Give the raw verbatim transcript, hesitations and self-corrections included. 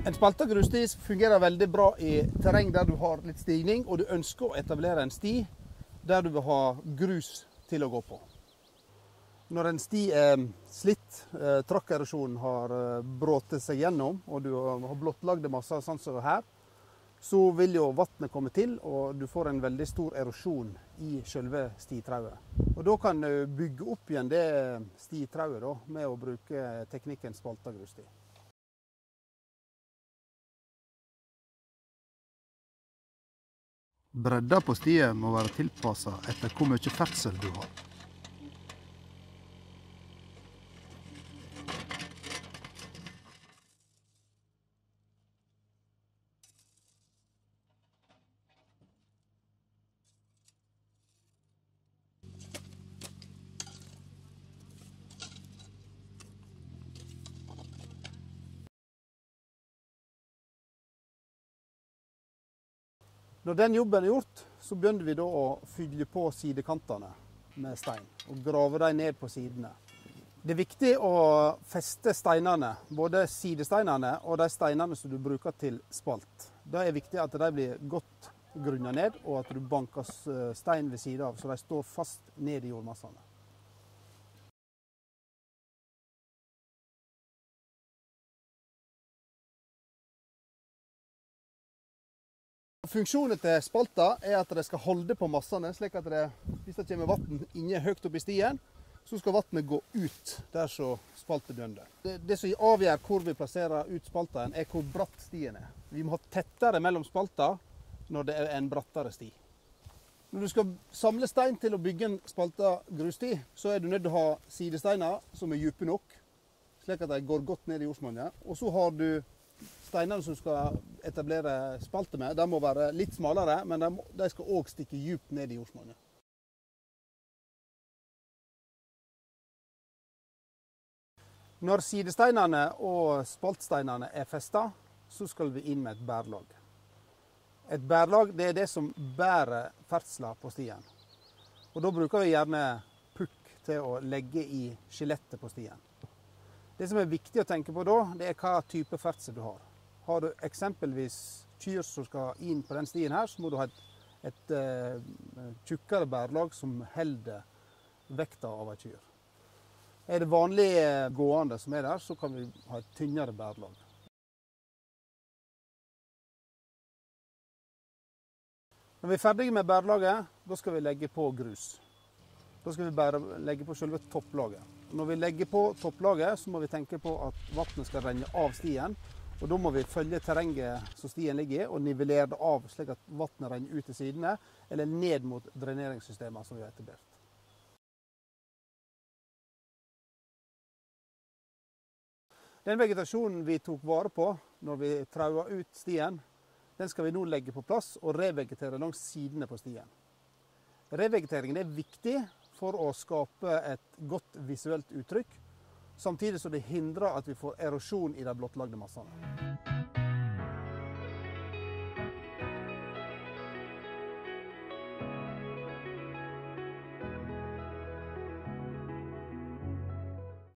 En spalta grussti fungerer veldig bra i terreng der du har litt stigning, og du ønsker å etablere en sti der du vil ha grus til å gå på. Når en sti er slitt, eh, trakkerosjonen har bråtet seg gjennom, og du har blottlagde masser sånn som her, så vil jo vannet komme til, og du får en veldig stor erosjon i selve stitrauet. Og da kan du bygge opp igjen det stitrauet da, med å bruke teknikken spalta grussti. Bredda på stien må være tilpasset etter hvor mye ferdsel du har. Når den jobben er gjort, så begynner vi da å fylle på sidekantene med stein, og grave dem ned på sidene. Det er viktig å feste steinene, både sidesteinene og de steinene som du bruker til spalt. Da er det viktig at de blir godt grunnet ned, og at du banker stein ved siden av, så de står fast ned i jordmassene. Funksjonen til spalta er at det skal holde på massene, slik at det, hvis det kommer vann inne høyt opp i stien, så skal vannet gå ut der så spaltet begynner. Det, det som avgjør hvor vi plasserer ut spalten, er hvor bratt stien er. Vi må ha tettere mellom spalta når det er en brattere sti. Når du skal samle stein til å bygge en spalta grussti, så er du nødt til å ha sidesteiner som er dype nok, slik at de går godt ned i jordsmonnet. Og så har du steinene som skal etablere spalte med, de må være litt smalere, men de, de skal også stikke djupt ned i jordsmonnet. Når sidesteinene og spaltsteinene er festet, så skal vi inn med et bærlag. Et bærlag det er det som bærer ferdselen på stien. Og da bruker vi gjerne pukk til å legge i skjelettet på stien. Det som er viktig å tenke på da, det er hva type ferdsel du har. Har du eksempelvis kyr som skal inn på den stien her, så må du ha et, et uh, tjukkere bærlag som holder vekta av en kyr. Er det vanlige gående som er der, så kan vi ha et tynnere bærlag. Når vi er ferdige med bærlaget, da skal vi legge på grus. Da skal vi bare legge på selve topplaget. Når vi legger på topplaget, så må vi tenke på at vannet skal renne av stien. Og da må vi følge terrenget som stien ligger i, og nivellere det av slik at vannet renner ut til sidene, eller ned mot dreneringssystemet som vi har etablert. Den vegetasjonen vi tok vare på når vi traua ut stien, den skal vi nå legge på plass og revegetere langs sidene på stien. Revegeteringen er viktig for å skape et godt visuelt uttrykk, samtidig som det hindrer at vi får erosjon i de blottlagde massene.